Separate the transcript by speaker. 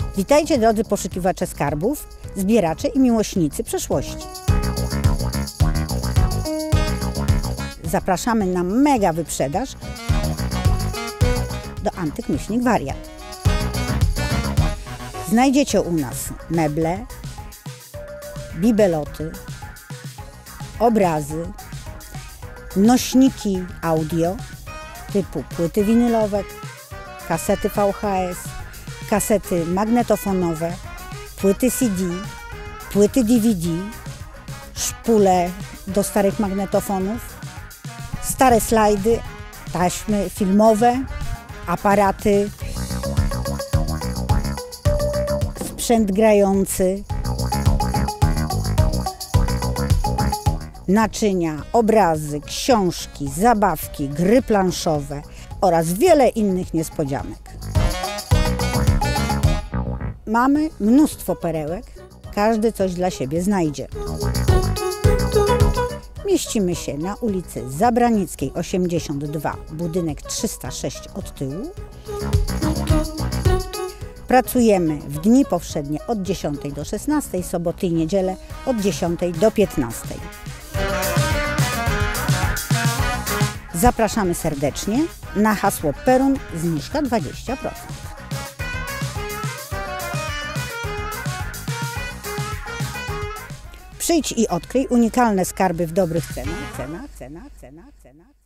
Speaker 1: Witajcie drodzy poszukiwacze skarbów, zbieracze i miłośnicy przeszłości. Zapraszamy na mega wyprzedaż do Antyk-Wariat. Znajdziecie u nas meble, bibeloty, obrazy, nośniki audio typu płyty winylowe, kasety VHS, kasety magnetofonowe, płyty CD, płyty DVD, szpule do starych magnetofonów, stare slajdy, taśmy filmowe, aparaty, sprzęt grający, naczynia, obrazy, książki, zabawki, gry planszowe oraz wiele innych niespodzianek. Mamy mnóstwo perełek, każdy coś dla siebie znajdzie. Mieścimy się na ulicy Zabranickiej 82, budynek 306 od tyłu. Pracujemy w dni powszednie od 10 do 16, soboty i niedzielę od 10 do 15. Zapraszamy serdecznie na hasło Perun zniżka 20%. Przyjdź i odkryj unikalne skarby w dobrych cenach.